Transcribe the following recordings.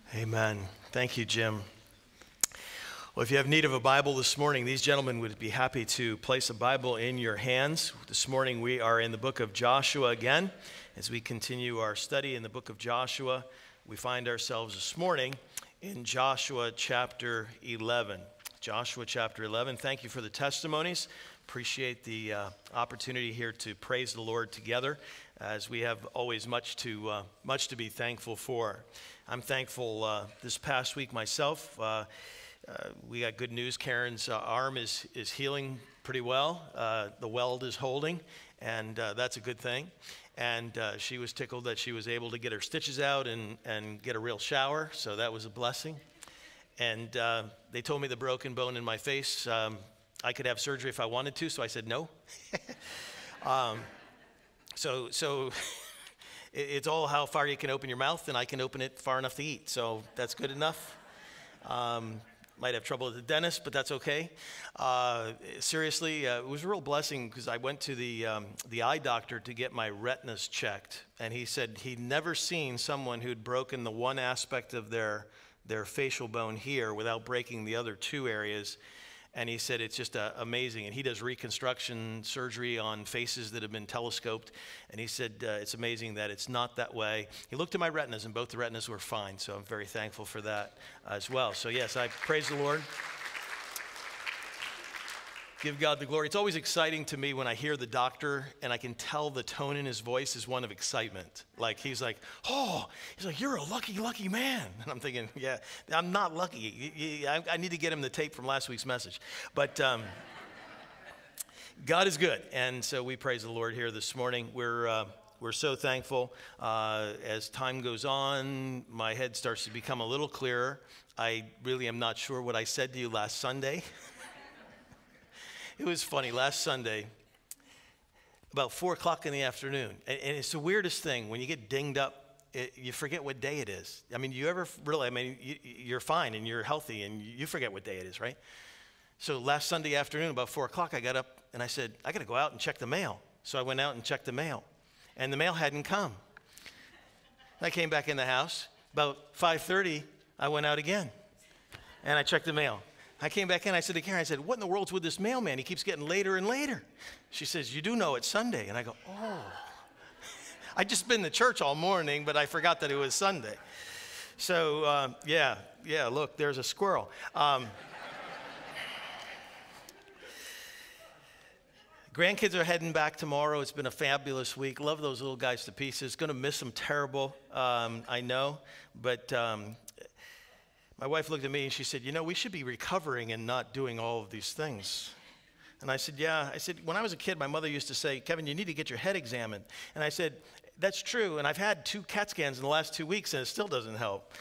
Amen. Thank you, Jim. Well, if you have need of a Bible this morning, these gentlemen would be happy to place a Bible in your hands. This morning we are in the book of Joshua again. As we continue our study in the book of Joshua, we find ourselves this morning in Joshua chapter 11. Joshua chapter 11. Thank you for the testimonies. Appreciate the opportunity here to praise the Lord together, as we have always much to be thankful for. I'm thankful this past week myself. We got good news. Karen's arm is healing pretty well. The weld is holding, and that's a good thing. And she was tickled that she was able to get her stitches out and get a real shower, so that was a blessing. And they told me the broken bone in my face, I could have surgery if I wanted to, so I said no. So it's all how far you can open your mouth, and I can open it far enough to eat, so that's good enough. Might have trouble at the dentist, but that's okay. Seriously, it was a real blessing because I went to the eye doctor to get my retinas checked, and he said he'd never seen someone who'd broken the one aspect of their facial bone here without breaking the other two areas. And he said it's just amazing. And he does reconstruction surgery on faces that have been telescoped. And he said it's amazing that it's not that way. He looked at my retinas, and both the retinas were fine. So I'm very thankful for that as well. So yes, I praise the Lord. Give God the glory. It's always exciting to me when I hear the doctor and I can tell the tone in his voice is one of excitement. Like he's like, you're a lucky man. And I'm thinking, yeah, I'm not lucky. I need to get him the tape from last week's message. But God is good. And so we praise the Lord here this morning. We're so thankful. As time goes on, my head starts to become a little clearer. I really am not sure what I said to you last Sunday. It was funny, last Sunday, about 4 o'clock in the afternoon, and it's the weirdest thing, when you get dinged up, you forget what day it is. I mean, you're fine and you're healthy and you forget what day it is, right? So last Sunday afternoon, about 4 o'clock, I got up and I said, I got to go out and check the mail. So I went out and checked the mail, and the mail hadn't come. I came back in the house. About 5:30, I went out again, and I checked the mail. I came back in, I said to Karen, I said, what in the world's with this mailman? He keeps getting later and later. She says, you do know it's Sunday. And I go, oh. I'd just been to church all morning, but I forgot that it was Sunday. So, yeah, look, there's a squirrel. Grandkids are heading back tomorrow. It's been a fabulous week. Love those little guys to pieces. Going to miss them terrible, I know, but my wife looked at me and she said, we should be recovering and not doing all of these things. And I said, yeah. I said, when I was a kid, my mother used to say, Kevin, you need to get your head examined. And I said, that's true. And I've had 2 CAT scans in the last 2 weeks and it still doesn't help.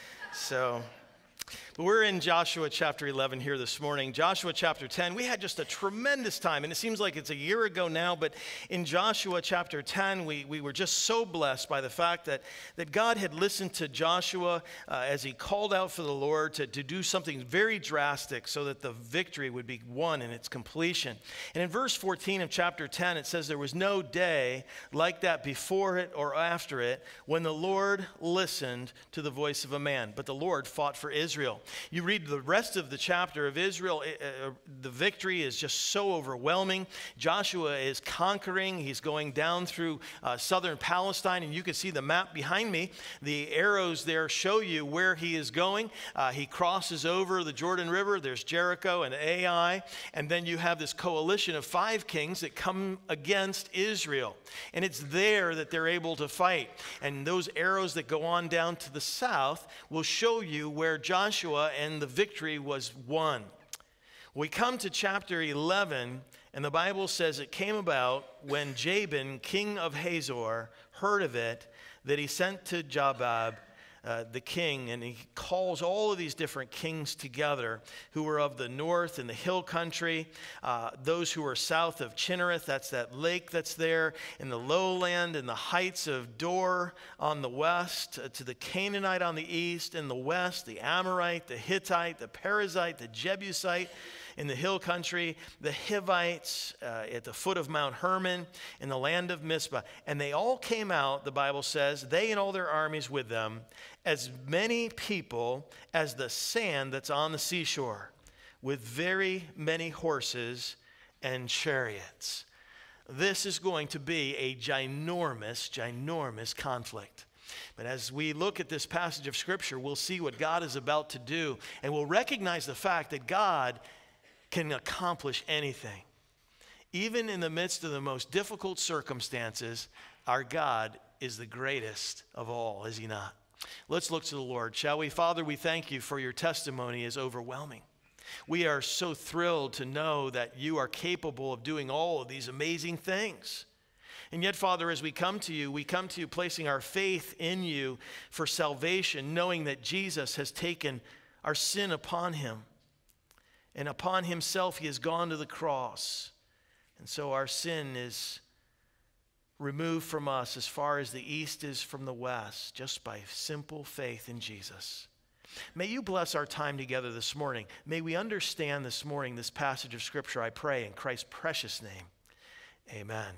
But we're in Joshua chapter 11 here this morning. Joshua chapter 10, we had just a tremendous time, and it seems like it's a year ago now, but in Joshua chapter 10, we were just so blessed by the fact that God had listened to Joshua as he called out for the Lord to do something very drastic so that the victory would be won in its completion. And in verse 14 of chapter 10, it says, there was no day like that before it or after it when the Lord listened to the voice of a man, but the Lord fought for Israel. You read the rest of the chapter of Israel, the victory is just so overwhelming. Joshua is conquering. He's going down through southern Palestine, and you can see the map behind me. The arrows there show you where he is going. He crosses over the Jordan River. There's Jericho and Ai, and then you have this coalition of 5 kings that come against Israel, and it's there that they're able to fight. And those arrows that go on down to the south will show you where Joshua and the victory was won. We come to chapter 11, and the Bible says it came about when Jabin, king of Hazor, heard of it, that he sent to Jobab, the king, and he calls all of these different kings together who were of the north and the hill country, those who were south of Chinnereth, that's that lake that's there, in the lowland and the heights of Dor on the west, to the Canaanite on the east, in the west, the Amorite, the Hittite, the Perizzite, the Jebusite, in the hill country, the Hivites at the foot of Mount Hermon, in the land of Mizpah. And they all came out, the Bible says, they and all their armies with them, as many people as the sand that's on the seashore, with very many horses and chariots. This is going to be a ginormous conflict. But as we look at this passage of Scripture, we'll see what God is about to do, and we'll recognize the fact that God can accomplish anything. Even in the midst of the most difficult circumstances, our God is the greatest of all, is he not? Let's look to the Lord, shall we? Father, we thank you for your testimony is overwhelming. We are so thrilled to know that you are capable of doing all of these amazing things. And yet, Father, as we come to you placing our faith in you for salvation, knowing that Jesus has taken our sin upon him. And upon himself, he has gone to the cross. And so our sin is removed from us as far as the east is from the west, just by simple faith in Jesus. May you bless our time together this morning. May we understand this morning this passage of Scripture, I pray, in Christ's precious name. Amen.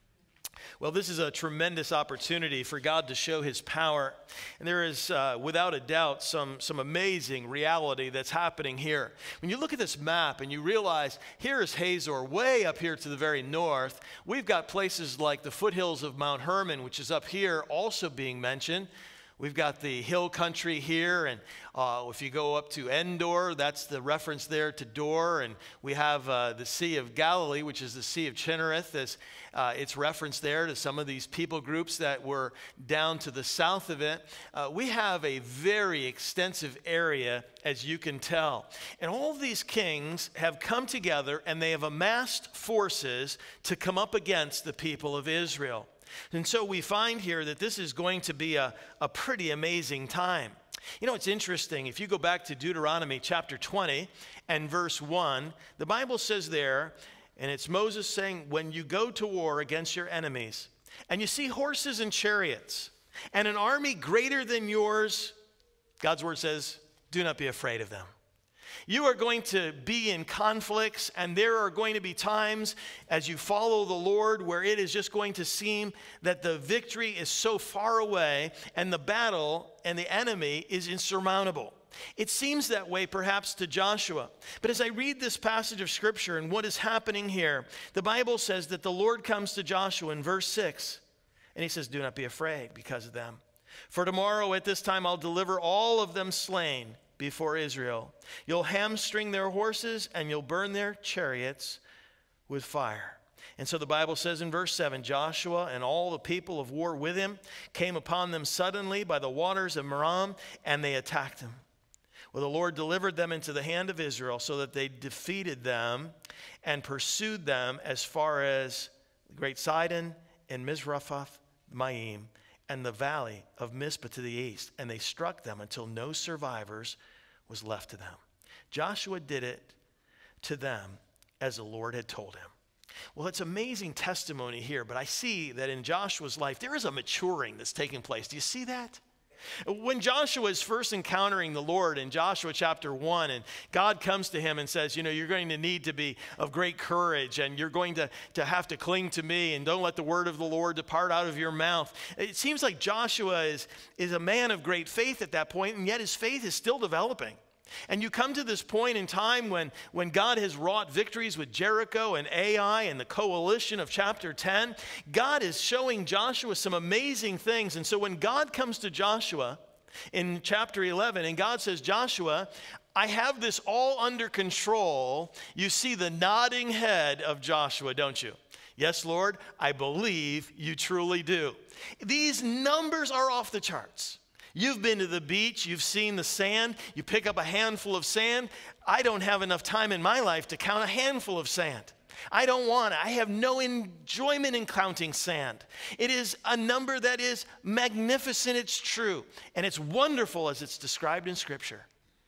Well, this is a tremendous opportunity for God to show his power. And there is, without a doubt, some amazing reality that's happening here. When you look at this map and you realize here is Hazor, way up here to the very north. We've got places like the foothills of Mount Hermon, which is up here, also being mentioned. We've got the hill country here, and if you go up to Endor, that's the reference there to Dor, and we have the Sea of Galilee, which is the Sea of Chinnereth, as it's referenced there to some of these people groups that were down to the south of it. We have a very extensive area, as you can tell, and all of these kings have come together, and they have amassed forces to come up against the people of Israel. And so we find here that this is going to be a pretty amazing time. You know, it's interesting. If you go back to Deuteronomy chapter 20 and verse 1, the Bible says there, and it's Moses saying, when you go to war against your enemies, and you see horses and chariots, and an army greater than yours, God's word says, do not be afraid of them. You are going to be in conflicts, and there are going to be times as you follow the Lord where it is just going to seem that the victory is so far away and the battle and the enemy is insurmountable. It seems that way perhaps to Joshua. But as I read this passage of Scripture and what is happening here, the Bible says that the Lord comes to Joshua in verse 6, and he says, do not be afraid because of them. For tomorrow at this time I'll deliver all of them slain before Israel. You'll hamstring their horses and you'll burn their chariots with fire. And so the Bible says in verse 7, Joshua and all the people of war with him came upon them suddenly by the waters of Merom, and they attacked them. Well, the Lord delivered them into the hand of Israel so that they defeated them and pursued them as far as the great Sidon and Mizraphath Maim and the valley of Mizpah to the east. And they struck them until no survivors was left to them. Joshua did it to them as the Lord had told him. Well, it's amazing testimony here, but I see that in Joshua's life, there is a maturing that's taking place. Do you see that? When Joshua is first encountering the Lord in Joshua chapter 1, and God comes to him and says, you know, you're going to need to be of great courage, and you're going to have to cling to me, and don't let the word of the Lord depart out of your mouth. It seems like Joshua is a man of great faith at that point, and yet his faith is still developing. And you come to this point in time when God has wrought victories with Jericho and Ai and the coalition of chapter 10. God is showing Joshua some amazing things. And so when God comes to Joshua in chapter 11 and God says, Joshua, I have this all under control, you see the nodding head of Joshua, don't you? Yes, Lord, I believe you truly do. These numbers are off the charts. You've been to the beach, you've seen the sand, you pick up a handful of sand. I don't have enough time in my life to count a handful of sand. I don't want it. I have no enjoyment in counting sand. It is a number that is magnificent, it's true, and it's wonderful as it's described in Scripture.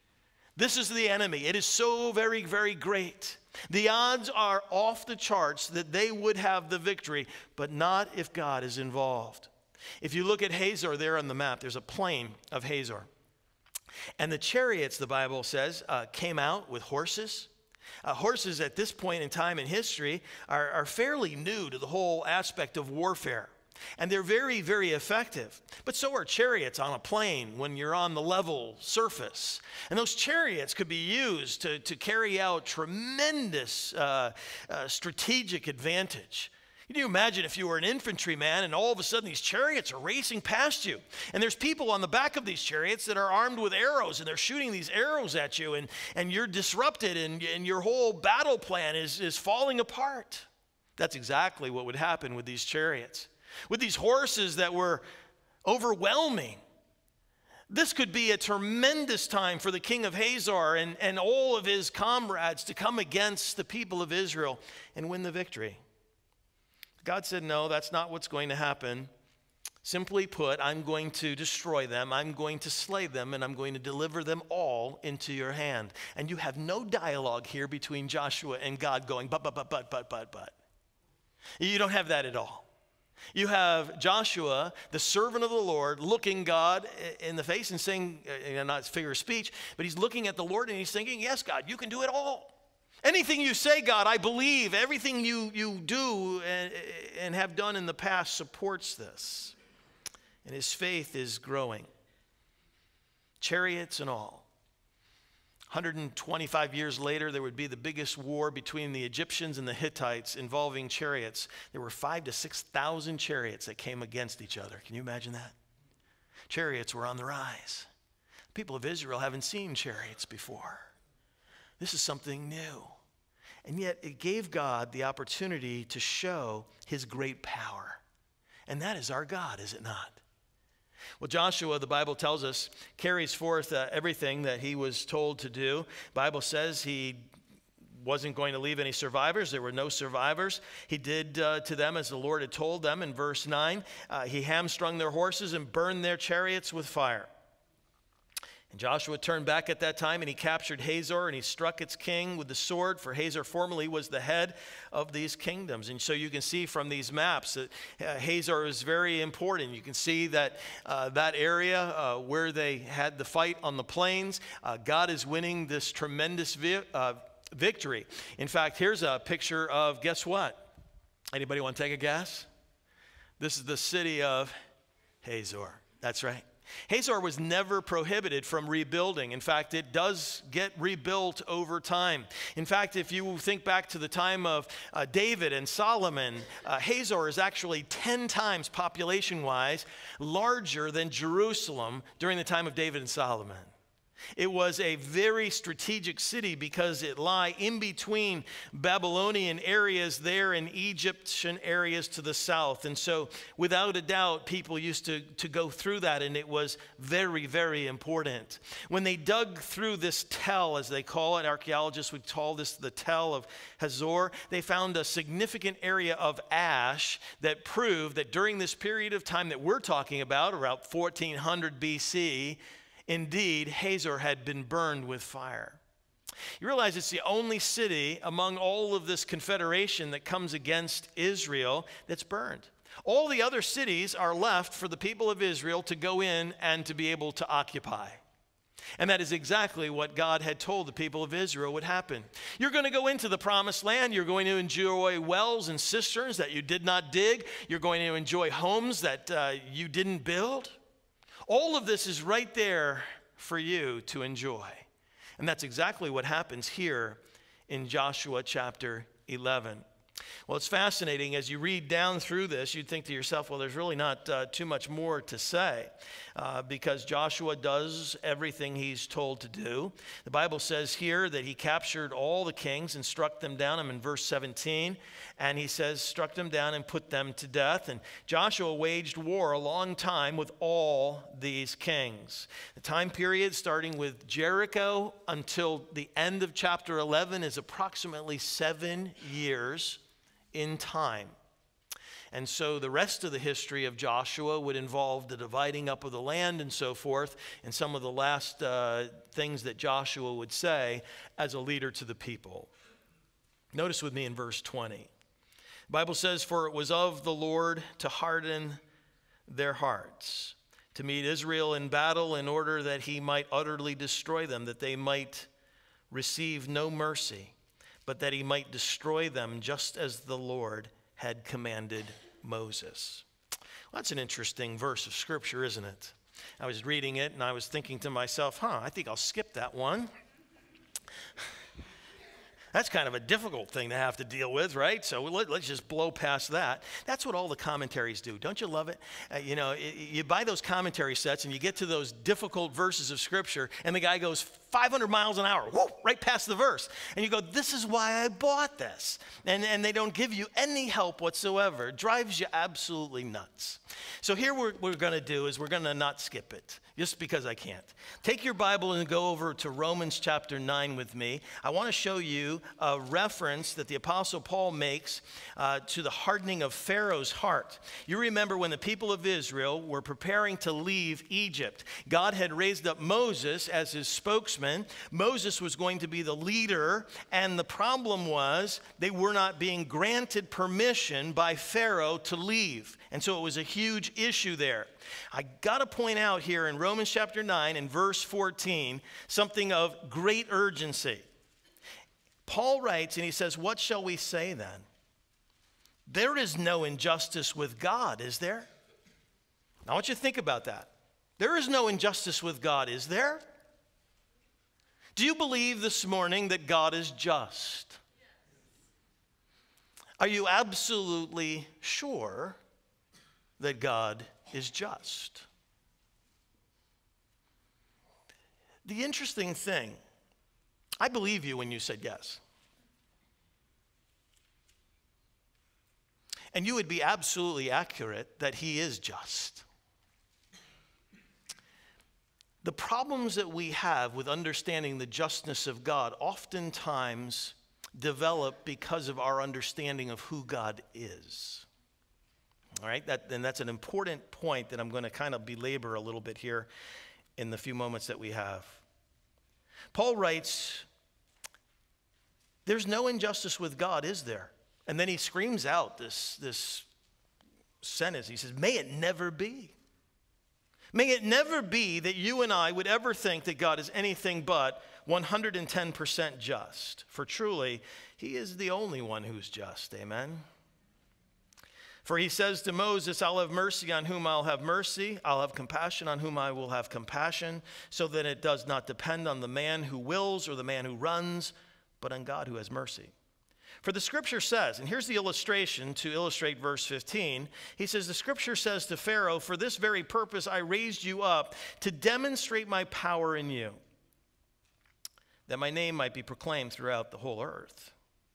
This is the enemy. It is so very, very great. The odds are off the charts that they would have the victory, but not if God is involved. If you look at Hazor there on the map, there's a plain of Hazor. And the chariots, the Bible says, came out with horses. Horses at this point in time in history are fairly new to the whole aspect of warfare. And they're very, very effective. But so are chariots on a plain when you're on the level surface. And those chariots could be used to carry out tremendous strategic advantage. Can you imagine if you were an infantryman and all of a sudden these chariots are racing past you? And there's people on the back of these chariots that are armed with arrows, and they're shooting these arrows at you, and you're disrupted, and your whole battle plan is falling apart. That's exactly what would happen with these chariots. With these horses that were overwhelming. This could be a tremendous time for the king of Hazor and all of his comrades to come against the people of Israel and win the victory. God said, no, that's not what's going to happen. Simply put, I'm going to destroy them, I'm going to slay them, and I'm going to deliver them all into your hand. And you have no dialogue here between Joshua and God going, but. You don't have that at all. You have Joshua, the servant of the Lord, looking God in the face and saying, not figure of speech, but he's looking at the Lord and he's thinking, yes, God, you can do it all. Anything you say, God, I believe. Everything you do and have done in the past supports this. And his faith is growing. Chariots and all. 125 years later, there would be the biggest war between the Egyptians and the Hittites involving chariots. There were 5,000 to 6,000 chariots that came against each other. Can you imagine that? Chariots were on the rise. The people of Israel haven't seen chariots before. This is something new. And yet it gave God the opportunity to show his great power. And that is our God, is it not? Well, Joshua, the Bible tells us, carries forth everything that he was told to do. The Bible says he wasn't going to leave any survivors. There were no survivors. He did to them as the Lord had told them in verse 9. He hamstrung their horses and burned their chariots with fire. And Joshua turned back at that time, and he captured Hazor, and he struck its king with the sword, for Hazor formerly was the head of these kingdoms. And so you can see from these maps that Hazor is very important. You can see that that area where they had the fight on the plains, God is winning this tremendous victory. In fact, here's a picture of, guess what? Anybody want to take a guess? This is the city of Hazor. That's right. Hazor was never prohibited from rebuilding. In fact, it does get rebuilt over time. In fact, if you think back to the time of David and Solomon, Hazor is actually 10 times population-wise larger than Jerusalem during the time of David and Solomon. It was a very strategic city because it lay in between Babylonian areas there and Egyptian areas to the south. And so without a doubt, people used to go through that, and it was very, very important. When they dug through this tell, as they call it, archaeologists would call this the tell of Hazor, they found a significant area of ash that proved that during this period of time that we're talking about, around 1400 BC, indeed, Hazor had been burned with fire. You realize it's the only city among all of this confederation that comes against Israel that's burned. All the other cities are left for the people of Israel to go in and to be able to occupy. And that is exactly what God had told the people of Israel would happen. You're going to go into the promised land. You're going to enjoy wells and cisterns that you did not dig. You're going to enjoy homes that you didn't build. All of this is right there for you to enjoy. And that's exactly what happens here in Joshua chapter 11. Well, it's fascinating. As you read down through this, you'd think to yourself, well, there's really not too much more to say because Joshua does everything he's told to do. The Bible says here that he captured all the kings and struck them down. I'm in verse 17. And he says, struck them down and put them to death. And Joshua waged war a long time with all these kings. The time period starting with Jericho until the end of chapter 11 is approximately 7 years in time. And so the rest of the history of Joshua would involve the dividing up of the land and so forth, and some of the last things that Joshua would say as a leader to the people. Notice with me in verse 20. The Bible says, for it was of the Lord to harden their hearts, to meet Israel in battle in order that he might utterly destroy them, that they might receive no mercy, but that he might destroy them just as the Lord had commanded Moses. That's an interesting verse of Scripture, isn't it? I was reading it, and I was thinking to myself, I think I'll skip that one. That's kind of a difficult thing to have to deal with, right? So let's just blow past that. That's what all the commentaries do. Don't you love it? You buy those commentary sets and you get to those difficult verses of Scripture and the guy goes 500 miles an hour, whoa, right past the verse. And you go, this is why I bought this. And they don't give you any help whatsoever. It drives you absolutely nuts. So here we're going to do is we're going to not skip it, just because I can't. Take your Bible and go over to Romans chapter 9 with me. I want to show you a reference that the Apostle Paul makes to the hardening of Pharaoh's heart. You remember when the people of Israel were preparing to leave Egypt, God had raised up Moses as his spokesman. Moses was going to be the leader, and the problem was they were not being granted permission by Pharaoh to leave. And so it was a huge issue there. I got to point out here in Romans chapter 9 and verse 14 something of great urgency. Paul writes and he says, what shall we say then? There is no injustice with God, is there? Now I want you to think about that. There is no injustice with God, is there? Do you believe this morning that God is just? Are you absolutely sure that God is just? The interesting thing, I believe you when you said yes. And you would be absolutely accurate that he is just. The problems that we have with understanding the justness of God oftentimes develop because of our understanding of who God is. All right, and that's an important point that I'm going to kind of belabor a little bit here in the few moments that we have. Paul writes, there's no injustice with God, is there? And then he screams out this sentence. He says, may it never be. May it never be that you and I would ever think that God is anything but 110% just. For truly, he is the only one who's just. Amen. For he says to Moses, I'll have mercy on whom I'll have mercy. I'll have compassion on whom I will have compassion, so that it does not depend on the man who wills or the man who runs, but on God who has mercy. For the Scripture says, and here's the illustration to illustrate verse 15. He says, the Scripture says to Pharaoh, for this very purpose I raised you up, to demonstrate my power in you, that my name might be proclaimed throughout the whole earth.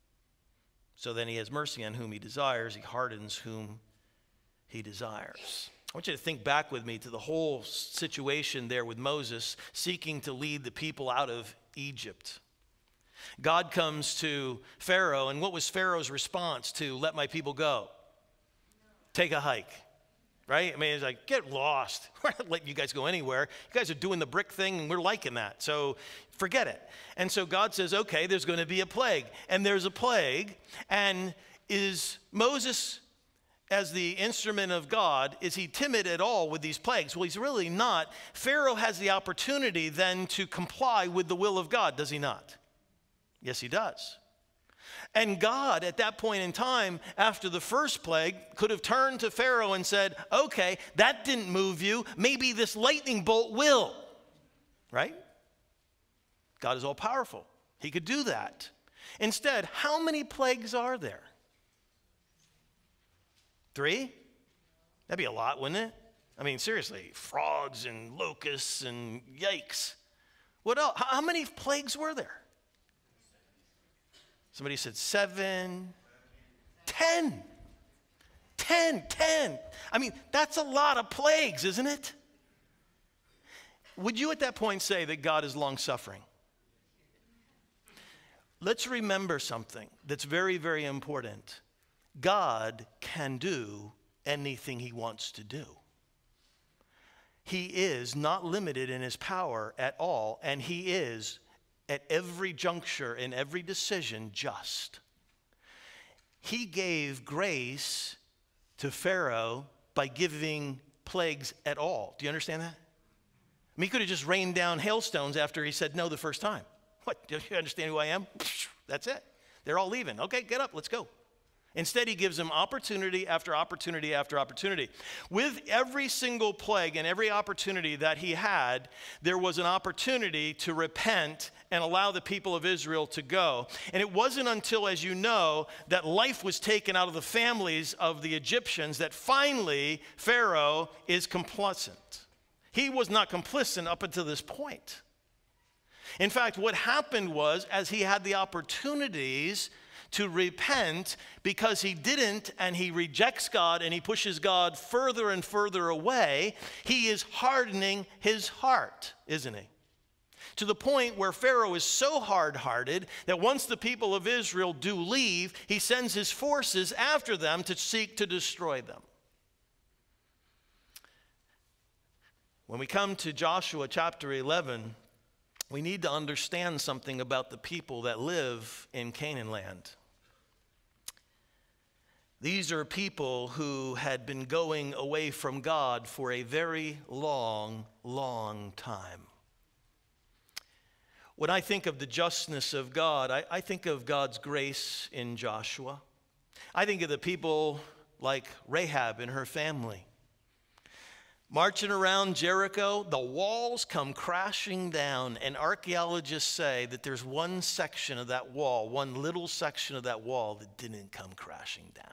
So then he has mercy on whom he desires. He hardens whom he desires. I want you to think back with me to the whole situation there with Moses seeking to lead the people out of Egypt. God comes to Pharaoh, and what was Pharaoh's response to let my people go? Take a hike, right? I mean, it's like, get lost. We're not letting you guys go anywhere. You guys are doing the brick thing, and we're liking that, so forget it. And so God says, okay, there's going to be a plague, and there's a plague, and is Moses, as the instrument of God, is he timid at all with these plagues? Well, he's really not. Pharaoh has the opportunity then to comply with the will of God, does he not? Yes, he does. And God, at that point in time, after the first plague, could have turned to Pharaoh and said, okay, that didn't move you. Maybe this lightning bolt will. Right? God is all powerful. He could do that. Instead, how many plagues are there? 3? That'd be a lot, wouldn't it? I mean, seriously, frogs and locusts and yikes. What else? How many plagues were there? Somebody said 7, 10. 10. I mean, that's a lot of plagues, isn't it? Would you at that point say that God is long-suffering? Let's remember something that's very, very important. God can do anything he wants to do. He is not limited in his power at all, and he is at every juncture, in every decision, just. He gave grace to Pharaoh by giving plagues at all. Do you understand that? I mean, he could have just rained down hailstones after he said no the first time. What, do you understand who I am? That's it. They're all leaving. Okay, get up, let's go. Instead, he gives them opportunity after opportunity after opportunity. With every single plague and every opportunity that he had, there was an opportunity to repent and allow the people of Israel to go. And it wasn't until, as you know, that life was taken out of the families of the Egyptians that finally Pharaoh is complicit. He was not complicit up until this point. In fact, what happened was, as he had the opportunities to repent, because he didn't, and he rejects God and he pushes God further and further away, he is hardening his heart, isn't he? To the point where Pharaoh is so hard-hearted that once the people of Israel do leave, he sends his forces after them to seek to destroy them. When we come to Joshua chapter 11, we need to understand something about the people that live in Canaan land. These are people who had been going away from God for a very long, long time. When I think of the justness of God, I think of God's grace in Joshua. I think of the people like Rahab and her family. Marching around Jericho, the walls come crashing down, and archaeologists say that there's one section of that wall, one little section of that wall that didn't come crashing down.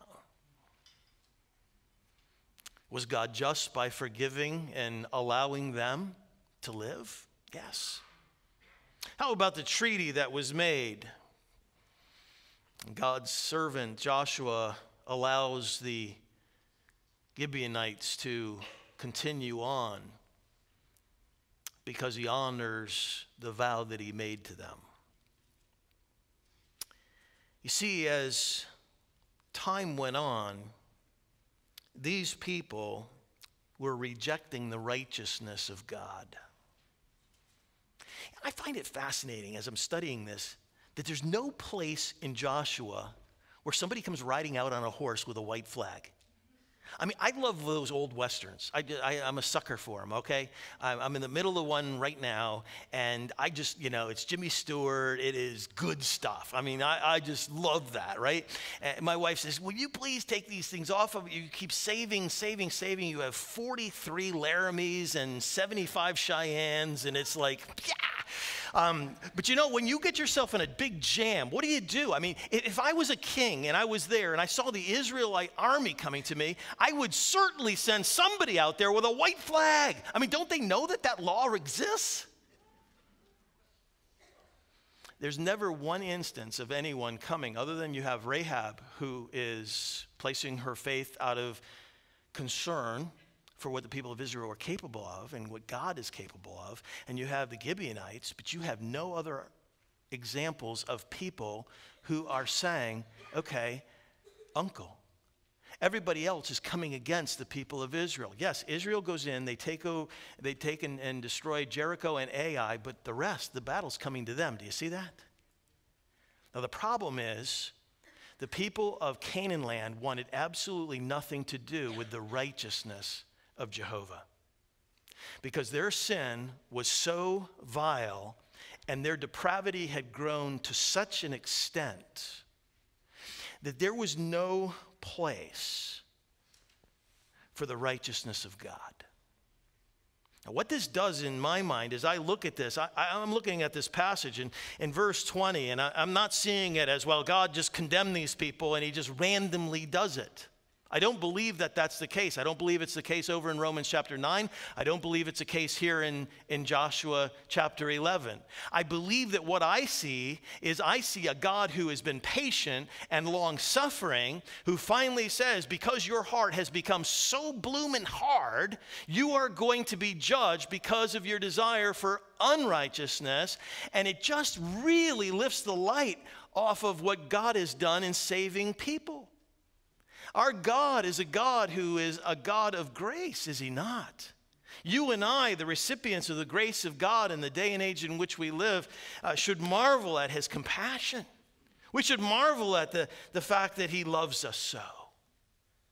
Was God just by forgiving and allowing them to live? Yes. How about the treaty that was made? God's servant Joshua allows the Gibeonites to continue on because he honors the vow that he made to them. You see, as time went on, these people were rejecting the righteousness of God. I find it fascinating as I'm studying this that there's no place in Joshua where somebody comes riding out on a horse with a white flag. I mean, I love those old Westerns. I'm a sucker for them, okay? I'm in the middle of one right now, and I just, it's Jimmy Stewart. It is good stuff. I mean, I just love that, right? And my wife says, will you please take these things off of you? You keep saving. You have 43 Laramies and 75 Cheyennes, and it's like, yeah. But when you get yourself in a big jam, what do? I mean, if I was a king and I was there and I saw the Israelite army coming to me, I would certainly send somebody out there with a white flag. I mean, don't they know that law exists? There's never one instance of anyone coming, other than you have Rahab, who is placing her faith out of concern for what the people of Israel are capable of and what God is capable of. And you have the Gibeonites, but you have no other examples of people who are saying, okay, uncle. Everybody else is coming against the people of Israel. Yes, Israel goes in, they take and destroy Jericho and Ai, but the rest, the battle's coming to them. Do you see that? Now the problem is, the people of Canaan land wanted absolutely nothing to do with the righteousness of Jehovah, because their sin was so vile and their depravity had grown to such an extent that there was no place for the righteousness of God. Now, what this does in my mind is I look at this, I'm looking at this passage in verse 20, and I'm not seeing it as, well, God just condemned these people and he just randomly does it. I don't believe that that's the case. I don't believe it's the case over in Romans chapter 9. I don't believe it's a case here in Joshua chapter 11. I believe that what I see is I see a God who has been patient and long-suffering, who finally says, because your heart has become so bloomin' hard, you are going to be judged because of your desire for unrighteousness. And it just really lifts the light off of what God has done in saving people. Our God is a God who is a God of grace, is he not? You and I, the recipients of the grace of God in the day and age in which we live, should marvel at his compassion. We should marvel at the fact that he loves us so.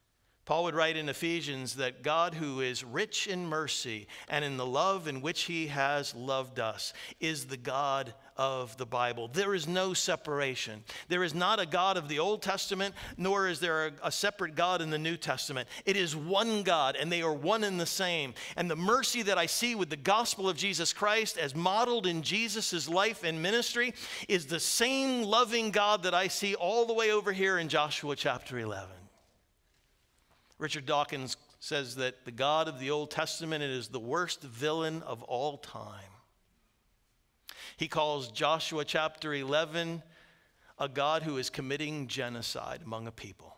Paul would write in Ephesians that God, who is rich in mercy and in the love in which he has loved us, is the God of the Bible. There is no separation. There is not a God of the Old Testament, nor is there a separate God in the New Testament. It is one God, and they are one and the same. And the mercy that I see with the gospel of Jesus Christ as modeled in Jesus' life and ministry is the same loving God that I see all the way over here in Joshua chapter 11. Richard Dawkins says that the God of the Old Testament is the worst villain of all time. He calls Joshua chapter 11 a God who is committing genocide among a people.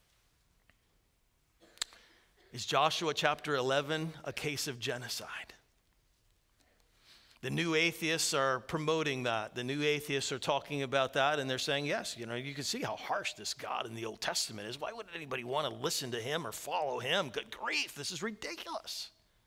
Is Joshua chapter 11 a case of genocide? The new atheists are promoting that. The new atheists are talking about that, and they're saying, yes, you can see how harsh this God in the Old Testament is. Why would anybody want to listen to him or follow him? Good grief, this is ridiculous.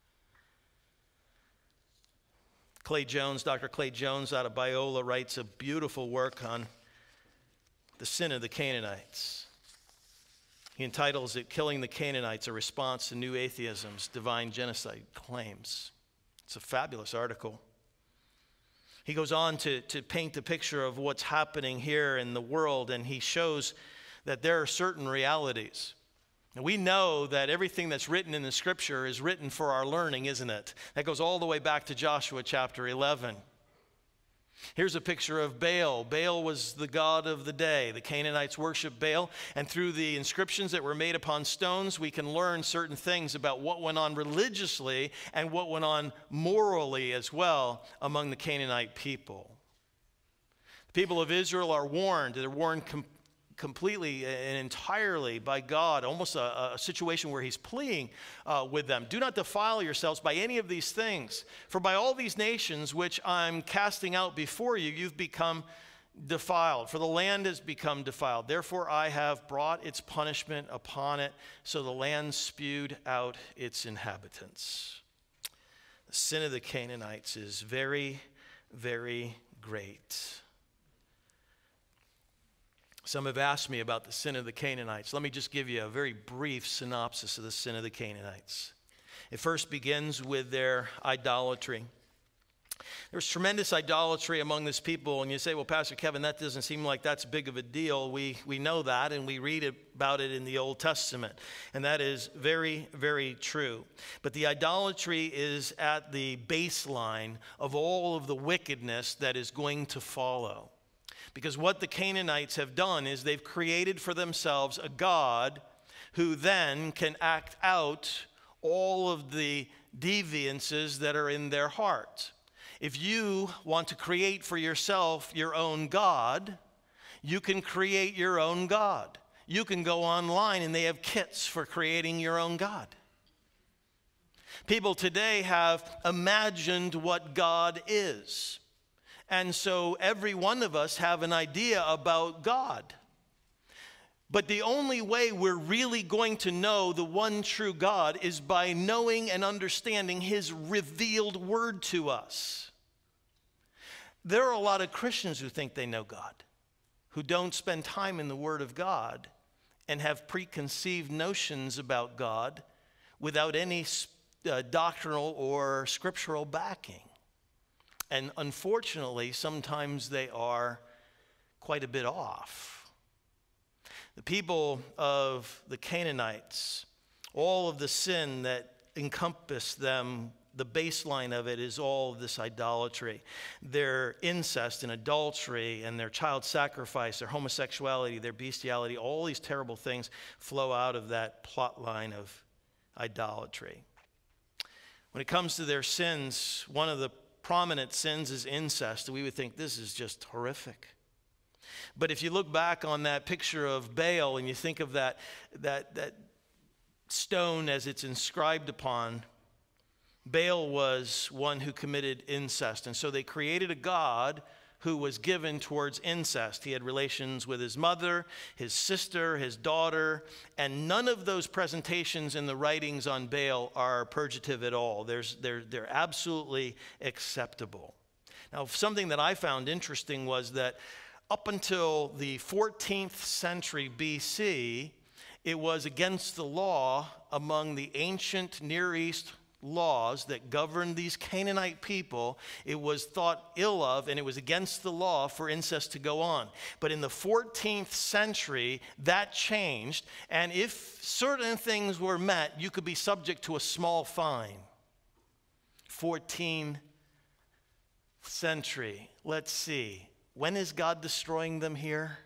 Dr. Clay Jones out of Biola writes a beautiful work on the sin of the Canaanites. He entitles it, Killing the Canaanites, a Response to New Atheism's Divine Genocide Claims. It's a fabulous article. He goes on to paint a picture of what's happening here in the world, and he shows that there are certain realities. And we know that everything that's written in the Scripture is written for our learning, isn't it? That goes all the way back to Joshua chapter 11. Here's a picture of Baal. Baal was the god of the day. The Canaanites worshiped Baal, and through the inscriptions that were made upon stones, we can learn certain things about what went on religiously and what went on morally as well among the Canaanite people. The people of Israel are warned. They're warned completely and entirely by God, almost a situation where he's pleading with them. Do not defile yourselves by any of these things, for by all these nations which I'm casting out before you, you've become defiled, for the land has become defiled. Therefore I have brought its punishment upon it, so the land spewed out its inhabitants. The sin of the Canaanites is very, very great. Some have asked me about the sin of the Canaanites. Let me just give you a very brief synopsis of the sin of the Canaanites. It first begins with their idolatry. There was tremendous idolatry among this people, and you say, well, Pastor Kevin, that doesn't seem like that's big of a deal. We know that, and we read about it in the Old Testament, and that is very, very true. But the idolatry is at the baseline of all of the wickedness that is going to follow. Because what the Canaanites have done is they've created for themselves a God who then can act out all of the deviances that are in their heart. If you want to create for yourself your own God, you can create your own God. You can go online and they have kits for creating your own God. People today have imagined what God is. And so every one of us have an idea about God. But the only way we're really going to know the one true God is by knowing and understanding his revealed word to us. There are a lot of Christians who think they know God, who don't spend time in the Word of God and have preconceived notions about God without any doctrinal or scriptural backing. And unfortunately, sometimes they are quite a bit off. The people of the Canaanites, all of the sin that encompassed them, the baseline of it is all of this idolatry. Their incest and adultery and their child sacrifice, their homosexuality, their bestiality, all these terrible things flow out of that plot line of idolatry. When it comes to their sins, one of the prominent sins is incest. We would think this is just horrific. But if you look back on that picture of Baal and you think of that stone as it's inscribed upon, Baal was one who committed incest. And so they created a god who was given towards incest. He had relations with his mother, his sister, his daughter, and none of those presentations in the writings on Baal are purgative at all. They're absolutely acceptable. Now, something that I found interesting was that up until the 14th century BC, It was against the law among the ancient Near East laws that governed these Canaanite people. It was thought ill of, and it was against the law for incest to go on. But in the 14th century, that changed, and if certain things were met, you could be subject to a small fine. 14th century. Let's see. When is God destroying them here?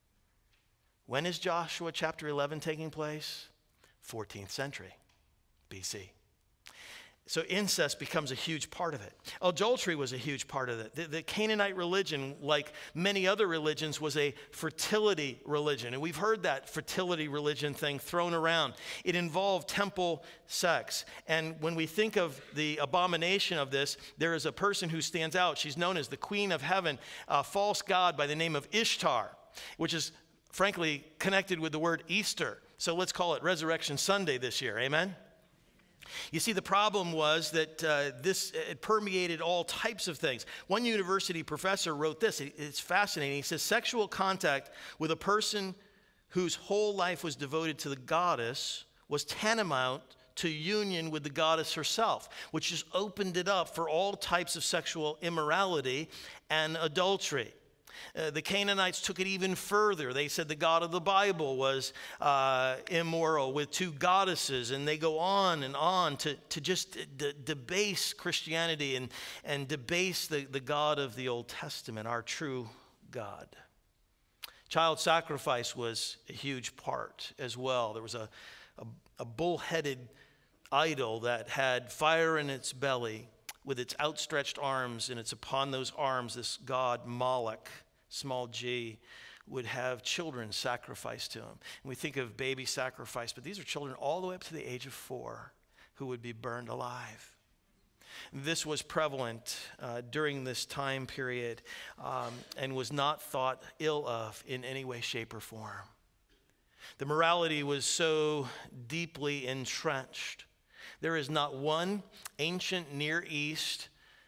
When is Joshua chapter 11 taking place? 14th century BC. So incest becomes a huge part of it. Adultery was a huge part of it. The Canaanite religion, like many other religions, was a fertility religion. And we've heard that fertility religion thing thrown around. It involved temple sex. And when we think of the abomination of this, there is a person who stands out. She's known as the Queen of Heaven, a false god by the name of Ishtar, which is frankly connected with the word Easter. So let's call it Resurrection Sunday this year. Amen? You see, the problem was that it permeated all types of things. One university professor wrote this. It's fascinating. He says, sexual contact with a person whose whole life was devoted to the goddess was tantamount to union with the goddess herself, which just opened it up for all types of sexual immorality and adultery. The Canaanites took it even further. They said the God of the Bible was immoral with two goddesses, and they go on and on to just debase Christianity and debase the God of the Old Testament, our true God. Child sacrifice was a huge part as well. There was a bull-headed idol that had fire in its belly with its outstretched arms, and it's upon those arms this god Moloch, small g, would have children sacrificed to him. And we think of baby sacrifice, but these are children all the way up to the age of 4 who would be burned alive. This was prevalent during this time period and was not thought ill of in any way, shape, or form. The morality was so deeply entrenched. There is not one ancient Near East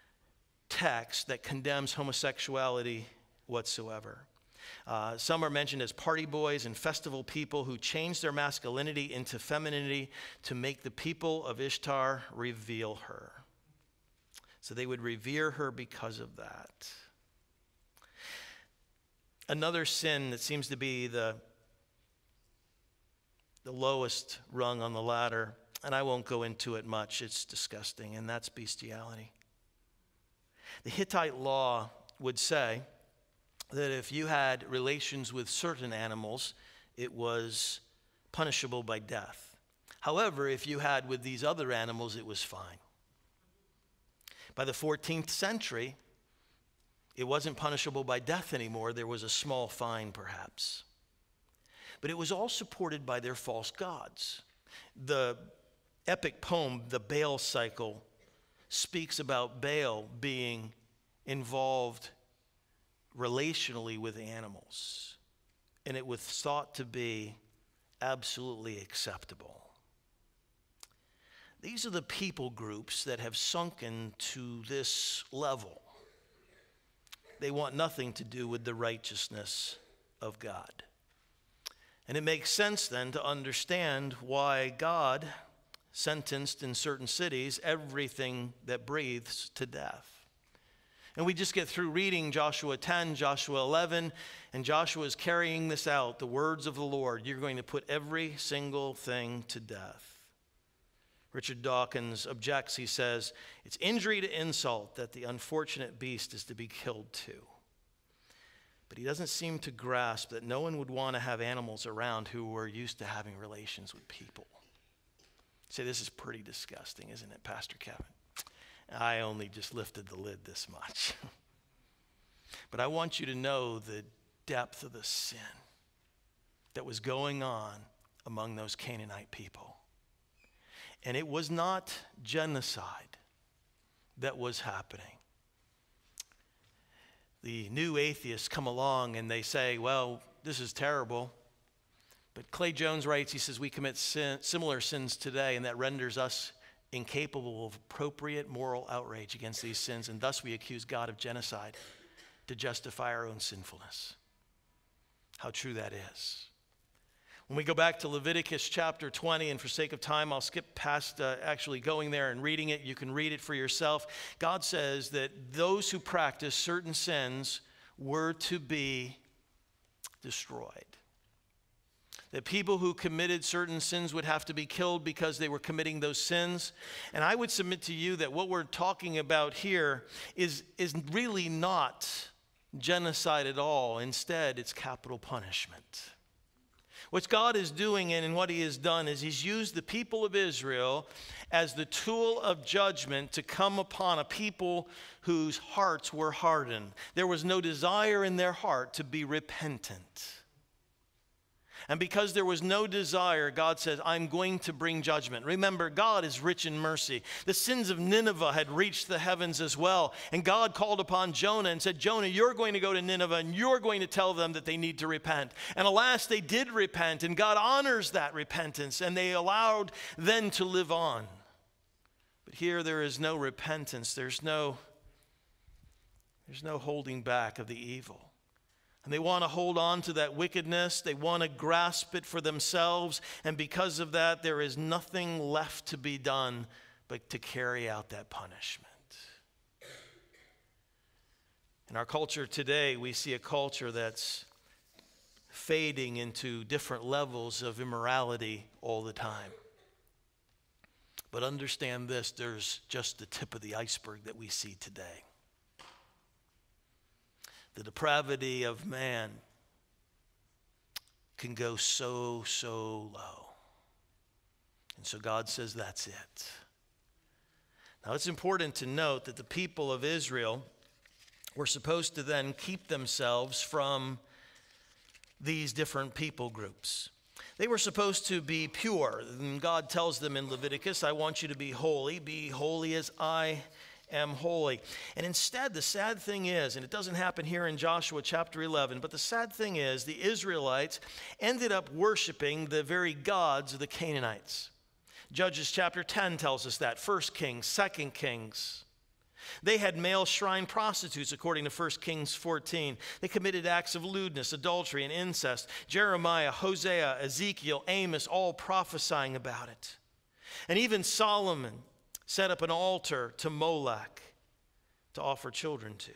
text that condemns homosexuality whatsoever. Some are mentioned as party boys and festival people who changed their masculinity into femininity to make the people of Ishtar reveal her. So they would revere her because of that. Another sin that seems to be the lowest rung on the ladder, and I won't go into it much, it's disgusting, and that's bestiality. The Hittite law would say that if you had relations with certain animals, it was punishable by death. However, if you had with these other animals, it was fine. By the 14th century, it wasn't punishable by death anymore. There was a small fine, perhaps. But it was all supported by their false gods. The epic poem, the Baal cycle, speaks about Baal being involved relationally with animals, and it was thought to be absolutely acceptable. These are the people groups that have sunken to this level. They want nothing to do with the righteousness of God. And it makes sense then to understand why God sentenced in certain cities everything that breathes to death. And we just get through reading Joshua 10, Joshua 11, and Joshua is carrying this out, the words of the Lord. You're going to put every single thing to death. Richard Dawkins objects. He says, it's injury to insult that the unfortunate beast is to be killed too. But he doesn't seem to grasp that no one would want to have animals around who were used to having relations with people. Say, this is pretty disgusting, isn't it, Pastor Kevin? I only just lifted the lid this much. But I want you to know the depth of the sin that was going on among those Canaanite people. And it was not genocide that was happening. The new atheists come along and they say, well, this is terrible. But Clay Jones writes, he says, we commit similar sins today, and that renders us incapable of appropriate moral outrage against these sins, and thus we accuse God of genocide to justify our own sinfulness. How true that is. When we go back to Leviticus chapter 20, and for sake of time, I'll skip past actually going there and reading it. You can read it for yourself. God says that those who practice certain sins were to be destroyed. That people who committed certain sins would have to be killed because they were committing those sins. And I would submit to you that what we're talking about here is really not genocide at all. Instead, it's capital punishment. What God is doing and what he has done is he's used the people of Israel as the tool of judgment to come upon a people whose hearts were hardened. There was no desire in their heart to be repentant. And because there was no desire, God says, I'm going to bring judgment. Remember, God is rich in mercy. The sins of Nineveh had reached the heavens as well. And God called upon Jonah and said, Jonah, you're going to go to Nineveh and you're going to tell them that they need to repent. And alas, they did repent, and God honors that repentance, and they allowed them to live on. But here there is no repentance. There's no holding back of the evil. And they want to hold on to that wickedness. They want to grasp it for themselves. And because of that, there is nothing left to be done but to carry out that punishment. In our culture today, we see a culture that's fading into different levels of immorality all the time. But understand this, there's just the tip of the iceberg that we see today. The depravity of man can go so low. And so God says that's it. Now it's important to note that the people of Israel were supposed to then keep themselves from these different people groups. They were supposed to be pure. And God tells them in Leviticus, I want you to be holy as I am holy. And instead, the sad thing is, and it doesn't happen here in Joshua chapter 11, but the sad thing is the Israelites ended up worshiping the very gods of the Canaanites. Judges chapter 10 tells us that. 1 Kings, 2 Kings. They had male shrine prostitutes, according to 1 Kings 14. They committed acts of lewdness, adultery, and incest. Jeremiah, Hosea, Ezekiel, Amos, all prophesying about it. And even Solomon set up an altar to Molech to offer children to.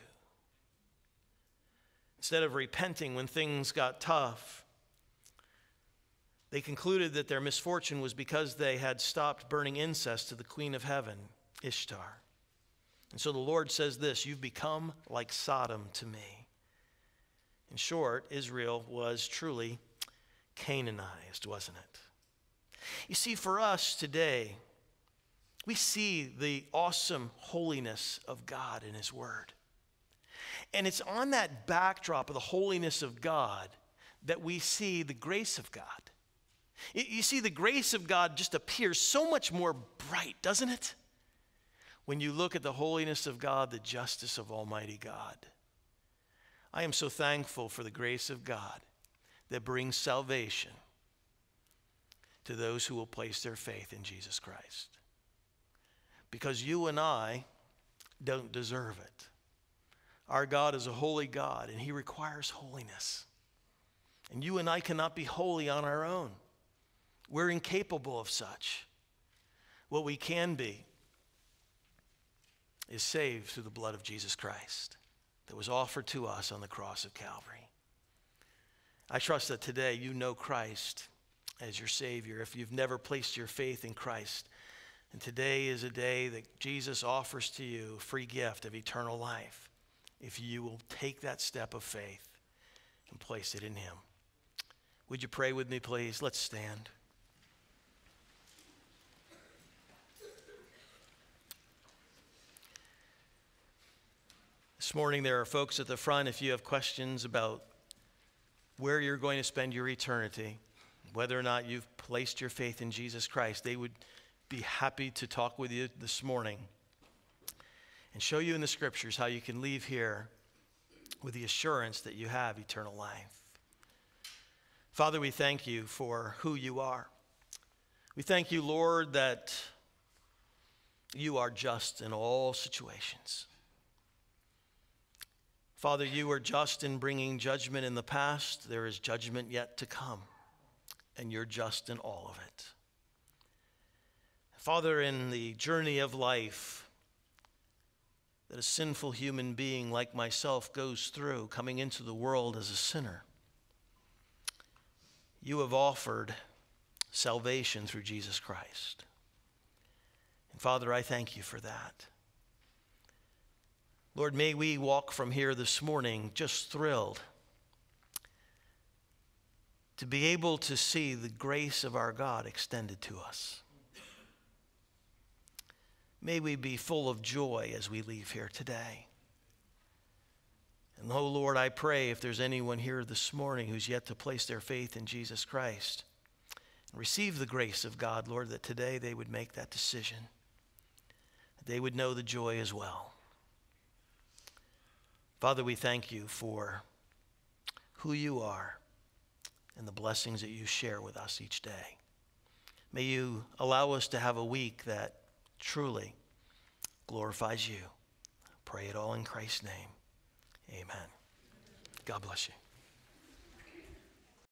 Instead of repenting when things got tough, they concluded that their misfortune was because they had stopped burning incense to the queen of heaven, Ishtar. And so the Lord says this, you've become like Sodom to me. In short, Israel was truly Canaanized, wasn't it? You see, for us today, we see the awesome holiness of God in his word. And it's on that backdrop of the holiness of God that we see the grace of God. You see, the grace of God just appears so much more bright, doesn't it? When you look at the holiness of God, the justice of Almighty God. I am so thankful for the grace of God that brings salvation to those who will place their faith in Jesus Christ. Because you and I don't deserve it. Our God is a holy God, and he requires holiness. And you and I cannot be holy on our own. We're incapable of such. What we can be is saved through the blood of Jesus Christ that was offered to us on the cross of Calvary. I trust that today you know Christ as your Savior. If you've never placed your faith in Christ, and today is a day that Jesus offers to you a free gift of eternal life if you will take that step of faith and place it in him. Would you pray with me, please? Let's stand. This morning there are folks at the front, if you have questions about where you're going to spend your eternity, whether or not you've placed your faith in Jesus Christ, they would be happy to talk with you this morning and show you in the scriptures how you can leave here with the assurance that you have eternal life. Father, we thank you for who you are. We thank you, Lord, that you are just in all situations. Father, you are just in bringing judgment in the past. There is judgment yet to come. and you're just in all of it. Father, in the journey of life that a sinful human being like myself goes through, coming into the world as a sinner, you have offered salvation through Jesus Christ. And Father, I thank you for that. Lord, may we walk from here this morning just thrilled to be able to see the grace of our God extended to us. May we be full of joy as we leave here today. And oh Lord, I pray if there's anyone here this morning who's yet to place their faith in Jesus Christ, receive the grace of God, Lord, that today they would make that decision. That they would know the joy as well. Father, we thank you for who you are and the blessings that you share with us each day. May you allow us to have a week that truly glorifies you. Pray it all in Christ's name. Amen. God bless you.